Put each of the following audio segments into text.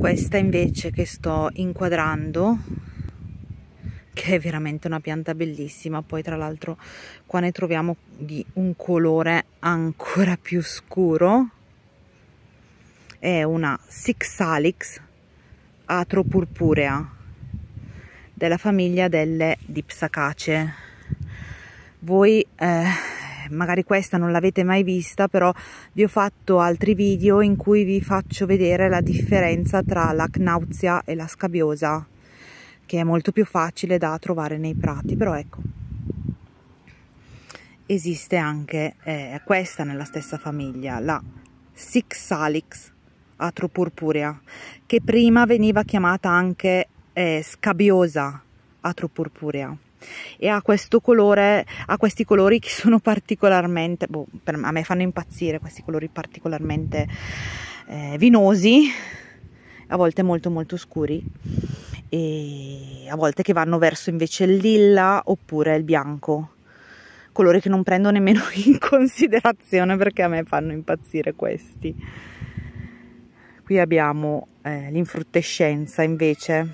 Questa invece che sto inquadrando, che è veramente una pianta bellissima, poi tra l'altro qua ne troviamo di un colore ancora più scuro, è una Sixalix atropurpurea della famiglia delle Dipsacaceae. Voi magari questa non l'avete mai vista, però vi ho fatto altri video in cui vi faccio vedere la differenza tra la Cnauzia e la Scabiosa, che è molto più facile da trovare nei prati. Però ecco, esiste anche questa nella stessa famiglia, la Sixalix atropurpurea, che prima veniva chiamata anche Scabiosa atropurpurea, e ha questo colore, ha questi colori che sono particolarmente, a me fanno impazzire questi colori particolarmente vinosi, a volte molto scuri, e a volte che vanno verso invece il lilla oppure il bianco, colori che non prendo nemmeno in considerazione perché a me fanno impazzire questi. Qui abbiamo l'infruttescenza invece,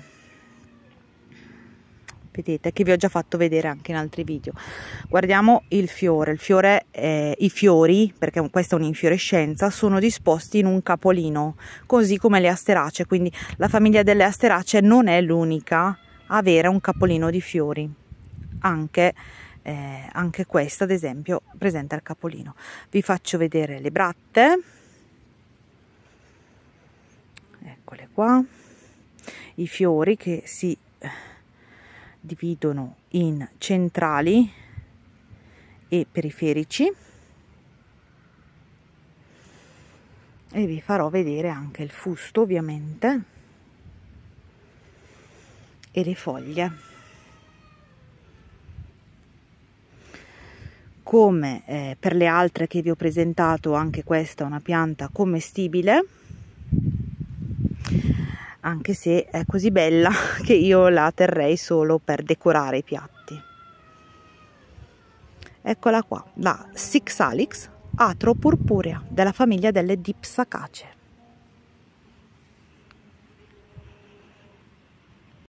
vedete, che vi ho già fatto vedere anche in altri video. Guardiamo il fiore, i fiori, perché questa è un'infiorescenza, sono disposti in un capolino, così come le Asteracee, quindi la famiglia delle Asteracee non è l'unica a avere un capolino di fiori, anche questa ad esempio presenta il capolino. Vi faccio vedere le bratte, eccole qua, i fiori che si dividono in centrali e periferici, e vi farò vedere anche il fusto ovviamente e le foglie. Come per le altre che vi ho presentato, anche questa è una pianta commestibile, anche se è così bella che io la terrei solo per decorare i piatti. Eccola qua, la Sixalix atropurpurea della famiglia delle Dipsacaceae.